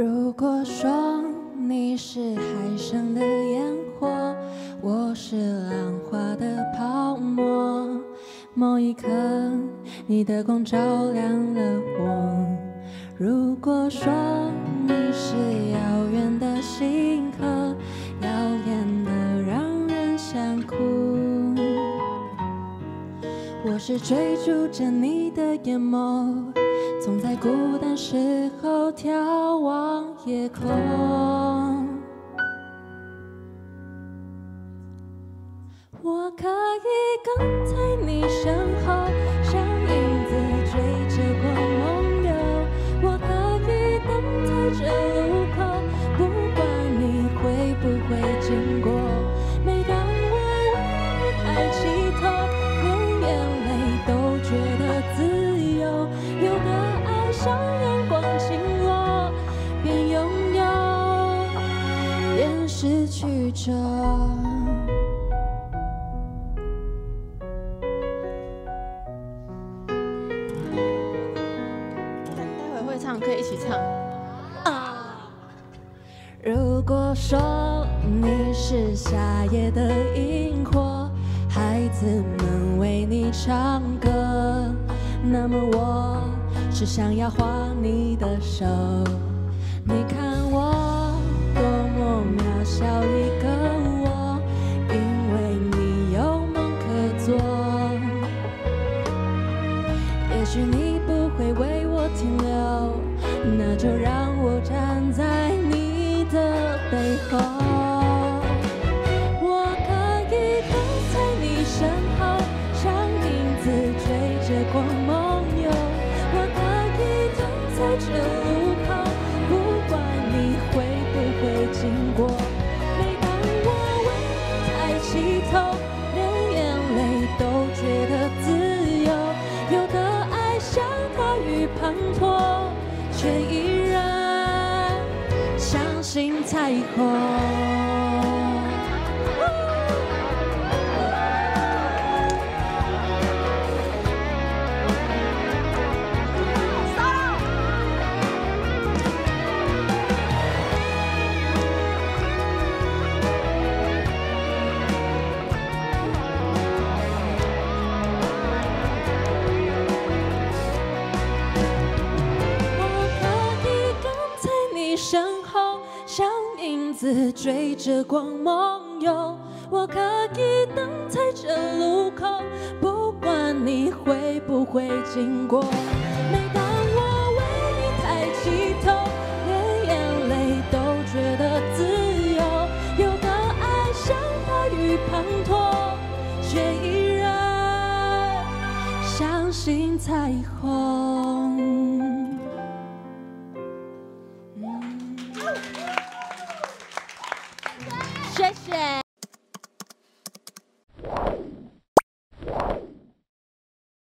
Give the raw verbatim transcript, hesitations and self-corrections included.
如果说你是海上的烟火，我是浪花的泡沫，某一刻你的光照亮了我。如果说你是遥远的星河，耀眼的让人想哭，我是追逐着你的眼眸，总在孤单时候眺望夜空。我可以跟在你身后，像影子追着光梦游。我可以等在这路口，不管你会不会经过。每当我为你抬起头，连眼泪都觉得自由。有的爱像阳光倾落，边拥有边失去着。 可以一起唱啊！如果说你是夏夜的萤火，孩子们为你唱歌，那么我是想要画你的手。你看我多么渺小一个我，因为你有梦可做。也许你不会为我停留，那就让我站在你的背后。我可以跟在你身后，像影子追着光梦游。我可以等在这路口，不管你会不会经过。每当我为你抬起头，连眼泪都觉得自由。有的爱像大雨滂沱，却依然相信彩虹。身后像影子追着光梦游，我可以等在这路口，不管你会不会经过。每当我为你抬起头，连眼泪都觉得自由。有的爱像大雨滂沱，却依然相信彩虹。